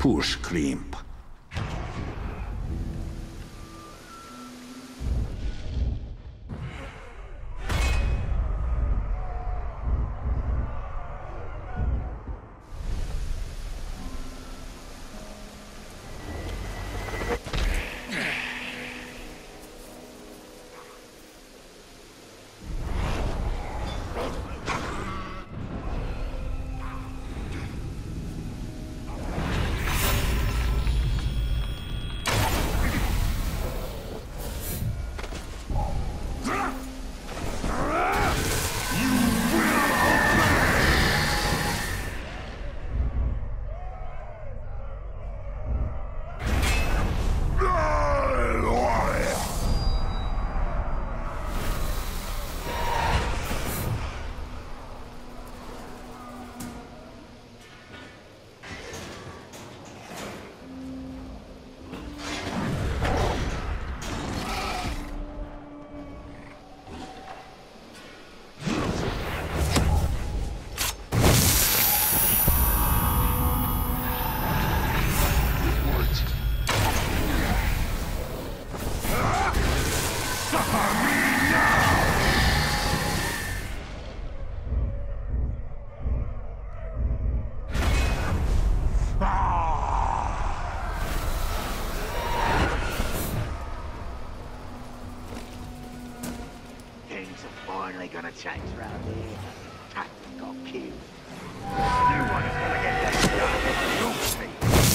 push, Crimp. Gonna change round here. Captain got killed. New one's gonna get left done. You'll see.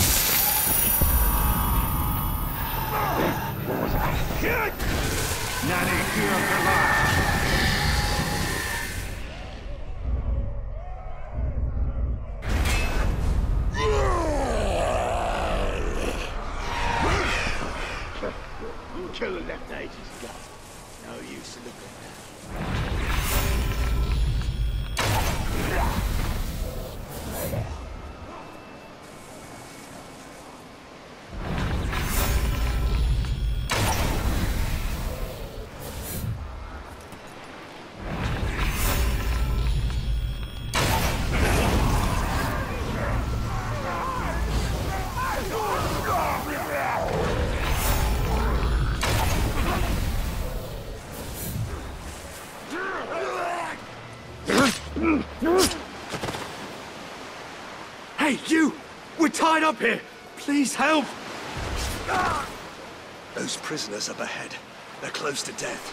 Good! Nanny killed the last. Kill the left ages ago. No use in the Hey, you! We're tied up here! Please help! Those prisoners up ahead. They're close to death.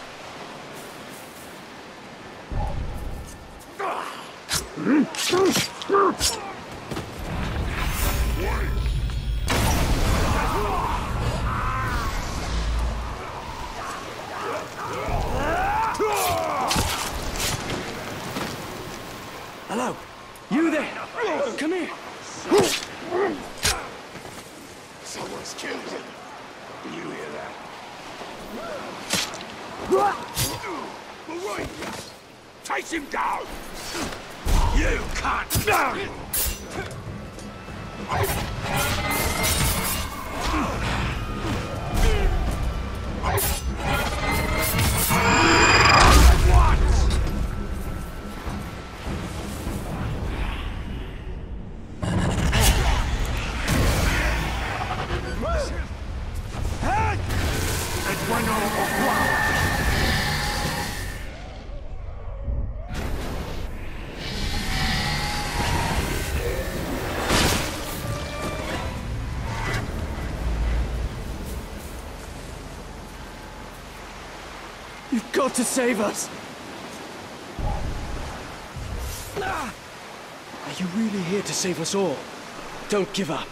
Hello? You there? Come here! Someone's killed him. Do you hear that? Maria! Take him down! You can't! You've got to save us! Are you really here to save us all? Don't give up.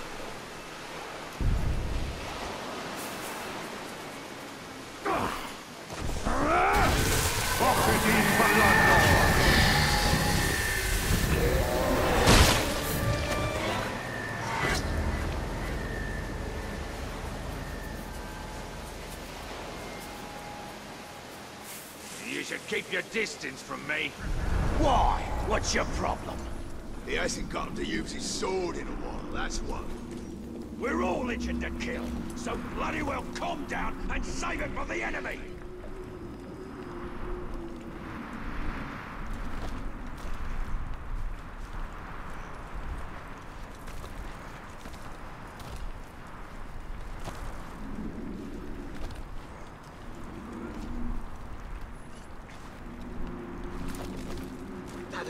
You should keep your distance from me. Why? What's your problem? He hasn't gotten to use his sword in a while, that's what. We're all itching to kill, so bloody well calm down and save it for the enemy!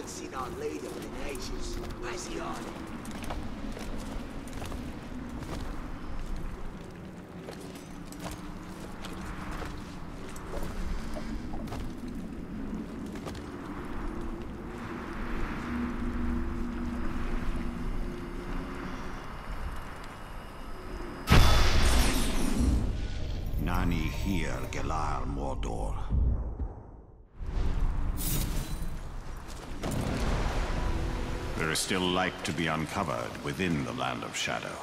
ain't seen our leader in ages. Where's he on? Nani here, Gelar Mordor. There is still light to be uncovered within the Land of Shadow.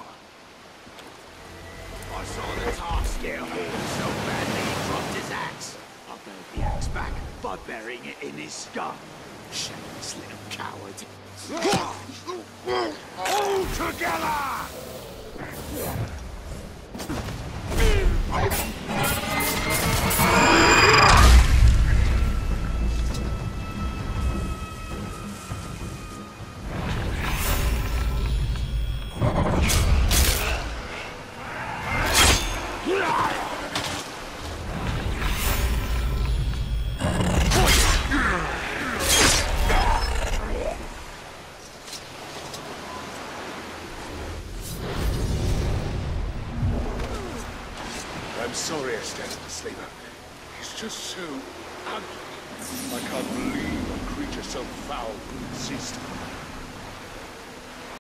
I saw the task get hauled so badly he dropped his axe. I burned the axe back by burying it in his skull. Shameless little coward. All together! I'm sorry, Estelle, Sleeper. He's just so ugly. I can't believe a creature so foul could exist.